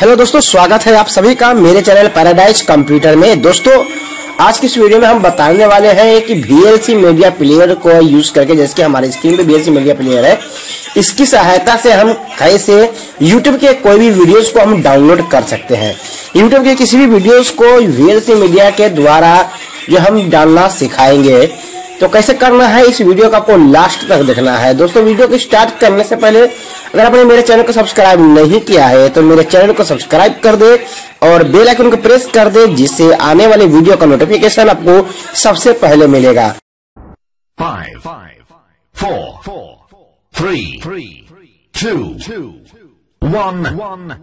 Hello दोस्तों, स्वागत है आप सभी का मेरे चैनल पैराडाइज कंप्यूटर में। दोस्तों आज की इस वीडियो में हम बताने वाले हैं कि VLC मीडिया प्लेयर को यूज करके, जैसे कि हमारे स्क्रीन पे VLC मीडिया प्लेयर है, इसकी सहायता से हम कैसे YouTube के कोई भी वीडियोस को हम डाउनलोड कर सकते हैं। YouTube के किसी भी वीडियोस को VLC मीडिया के द्वारा जो हम डालना सिखाएंगे, तो कैसे करना है इस वीडियो को आपको लास्ट तक देखना है। दोस्तों वीडियो को स्टार्ट करने से पहले अगर आपने मेरे चैनल को सब्सक्राइब नहीं किया है तो मेरे चैनल को सब्सक्राइब कर दे और बेल आइकन को प्रेस कर दे, जिससे आने वाले वीडियो का नोटिफिकेशन आपको सबसे पहले मिलेगा। 5 4 3 2 1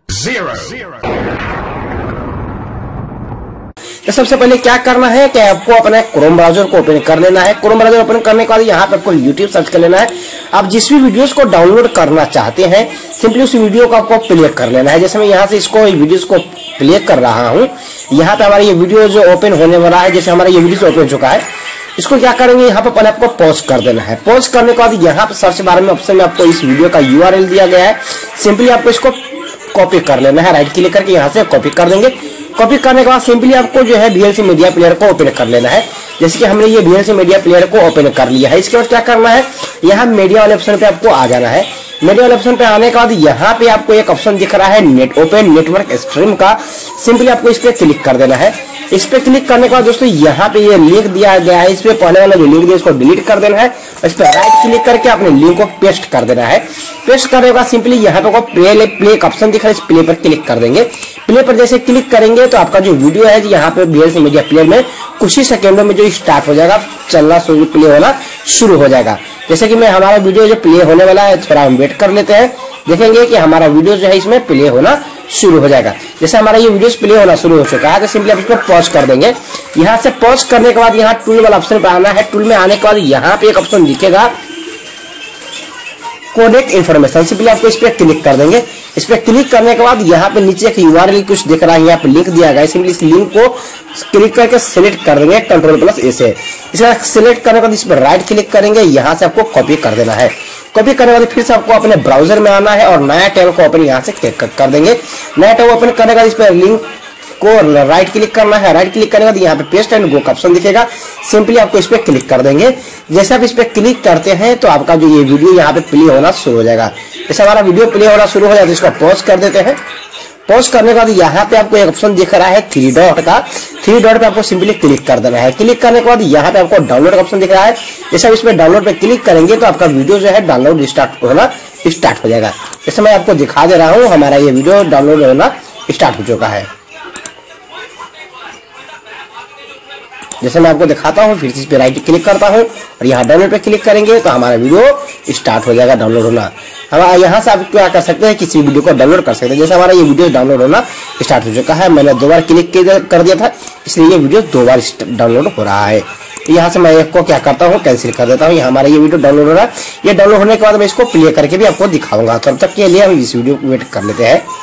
0। तो सबसे पहले क्या करना है कि आपको अपने क्रोम ब्राउजर को ओपन कर लेना है। क्रोम ब्राउजर ओपन करने के बाद यहाँ पे आपको YouTube सर्च कर लेना है। आप जिस भी वीडियोस को डाउनलोड करना चाहते हैं, सिंपली उस वीडियो को आपको प्ले कर लेना है। जैसे मैं यहाँ से इसको वीडियोस को प्ले कर रहा हूँ, यहाँ पे हमारा ये वीडियो जो ओपन होने वाला है, जैसे हमारा ये वीडियो ओपन हो चुका है, इसको क्या करेंगे, यहाँ पे पहले आपको पॉज कर देना है। पॉज करने के बाद यहाँ पे सर्च बार में ऑप्शन में आपको इस वीडियो का URL दिया गया है। सिंपली आपको इसको कॉपी कर लेना है, राइट क्लिक करके यहाँ से कॉपी कर देंगे। कॉपी करने के बाद सिंपली आपको जो है VLC मीडिया प्लेयर को ओपन कर लेना है। जैसे कि हमने ये VLC मीडिया प्लेयर को ओपन कर लिया है। इसके बाद क्या करना है, यहाँ मीडिया वाले ऑप्शन पे आपको आ जाना है। मीडिया वाले ऑप्शन पे आने के बाद यहाँ पे आपको एक ऑप्शन दिख रहा है नेट ओपन नेटवर्क स्ट्रीम का। सिंपली आपको इस पे क्लिक कर देना है। इस पे क्लिक करने के बाद दोस्तों यहाँ पे ये लिंक दिया गया है, इस पे पहले वाला जो लिंक दिया इसको डिलीट कर देना है। इस पे राइट क्लिक करके अपने लिंक को पेस्ट कर देना है। पेस्ट करने के बाद सिंपली यहाँ पे प्ले का ऑप्शन दिख रहा है, इस प्ले पर क्लिक कर देंगे। प्ले पर जैसे क्लिक करेंगे तो आपका जो वीडियो है यहाँ पे VLC मीडिया प्लेयर में कुछ ही सेकेंडों में जो स्टार्ट हो जाएगा, चलना प्ले होना शुरू हो जाएगा। जैसे कि मैं हमारा वीडियो जो प्ले होने वाला है, थोड़ा हम वेट कर लेते हैं, देखेंगे कि हमारा वीडियो जो है इसमें प्ले होना शुरू हो जाएगा। जैसे हमारा ये वीडियो प्ले होना शुरू हो चुका है तो सिंपली आप इसको पॉज कर देंगे। यहाँ से पॉज करने के बाद यहाँ टूल वाला ऑप्शन पे आना है। टूल में आने के बाद यहाँ पे एक ऑप्शन दिखेगा कोडेक इन्फॉर्मेशन, सिंपली आपको इस पे क्लिक कर देंगे। इस पे क्लिक करने के बाद यहाँ पे नीचे एक URL कुछ दिख रहा है, यहाँ पे लिंक दिया गया है। सिंपली इस लिंक को क्लिक करके सिलेक्ट कर देंगे Ctrl+A से। इसका सिलेक्ट करने के बाद इस पर राइट क्लिक करेंगे, यहाँ से आपको कॉपी कर देना है। कॉपी करने के बाद फिर से आपको अपने ब्राउजर में आना है और नया टैब को ओपन यहाँ से क्लिक कर देंगे। नया टैब ओपन करने के बाद इस पर लिंक को राइट क्लिक करना है। राइट क्लिक करने के बाद यहाँ पे पेस्ट एंड गो का ऑप्शन दिखेगा। सिंपली आपको इस पे क्लिक कर देंगे। जैसे आप इस पे क्लिक करते हैं तो आपका जो ये वीडियो यहाँ पे प्ले होना शुरू हो जाएगा। जैसे हमारा वीडियो प्ले होना शुरू हो जाए तो इसको पॉज कर देते हैं। पॉज करने के बाद यहाँ पे आपको एक ऑप्शन दिख रहा है 3 डॉट का। 3 डॉट पे आपको सिंपली क्लिक कर देना है। क्लिक करने के बाद यहाँ पे आपको डाउनलोड का ऑप्शन दिख रहा है। जैसे आप इसमें डाउनलोड पे क्लिक करेंगे तो आपका वीडियो जो है डाउनलोड होना स्टार्ट हो जाएगा। जैसे मैं आपको दिखा दे रहा हूँ, हमारा ये वीडियो डाउनलोड होना स्टार्ट हो चुका है। जैसे मैं आपको दिखाता हूँ, फिर से इस पे राइट क्लिक करता हूँ और यहाँ डाउनलोड पे क्लिक करेंगे तो हमारा वीडियो स्टार्ट हो जाएगा डाउनलोड होना। हम यहाँ से आप क्या कर सकते हैं, किसी वीडियो को डाउनलोड कर सकते हैं। जैसे हमारा ये वीडियो डाउनलोड होना स्टार्ट हो चुका है, मैंने 2 बार क्लिक कर दिया था, इसलिए ये वीडियो 2 बार डाउनलोड हो रहा है। यहाँ से मैं इसको क्या करता हूँ, कैंसिल कर देता हूँ। हमारा ये वीडियो डाउनलोड हो रहा है। ये डाउनलोड होने के बाद मैं इसको प्ले करके भी आपको दिखाऊंगा। तब तक के लिए हम इस वीडियो को वेट कर लेते हैं।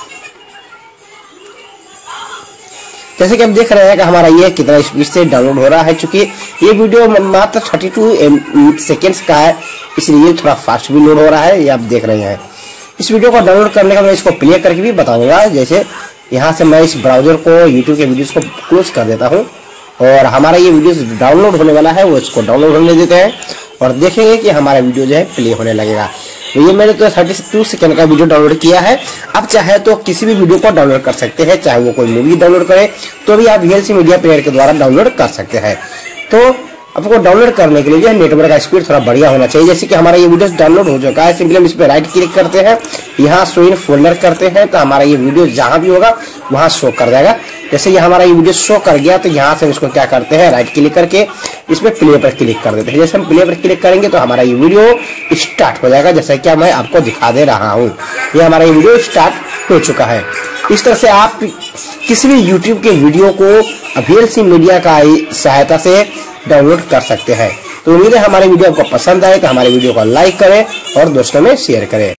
जैसे कि आप देख रहे हैं कि हमारा ये कितना स्पीड से डाउनलोड हो रहा है। चूंकि ये वीडियो मात्र 32 सेकेंड्स का है, इसलिए थोड़ा फास्ट भी लोड हो रहा है, ये आप देख रहे हैं। इस वीडियो को डाउनलोड करने का मैं इसको प्ले करके भी बताऊंगा। जैसे यहाँ से मैं इस ब्राउजर को YouTube के वीडियोस को क्लोज कर देता हूँ और हमारा ये वीडियो डाउनलोड होने वाला है, वो इसको डाउनलोड होने देते हैं और देखेंगे कि हमारा वीडियो जो है प्ले होने लगेगा। तो ये मैंने तो 32 सेकंड का वीडियो डाउनलोड किया है। अब चाहे तो किसी भी वीडियो को डाउनलोड कर सकते हैं, चाहे वो कोई मूवी डाउनलोड करे तो भी आप VLC मीडिया प्लेयर के द्वारा डाउनलोड कर सकते हैं। तो आपको डाउनलोड करने के लिए जो है नेटवर्क का स्पीड थोड़ा बढ़िया होना चाहिए। जैसे कि हमारा ये वीडियो डाउनलोड हो चुका है, सिंपली हम इस पर राइट क्लिक करते हैं, यहाँ शो इन फोल्डर करते हैं तो हमारा ये वीडियो जहां भी होगा वहां शो कर जाएगा। जैसे ये हमारा ये वीडियो शो कर गया तो यहाँ से इसको क्या करते हैं, राइट क्लिक करके इसमें प्ले पर क्लिक कर देते हैं। जैसे हम प्ले पर क्लिक करेंगे तो हमारा ये वीडियो स्टार्ट हो जाएगा, जैसा कि मैं आपको दिखा दे रहा हूँ। ये हमारा ये वीडियो स्टार्ट हो चुका है। इस तरह से आप किसी भी YouTube के वीडियो को VLC मीडिया का सहायता से डाउनलोड कर सकते हैं। तो उम्मीद है हमारे वीडियो आपको पसंद आए तो हमारे वीडियो को लाइक करें और दोस्तों में शेयर करें।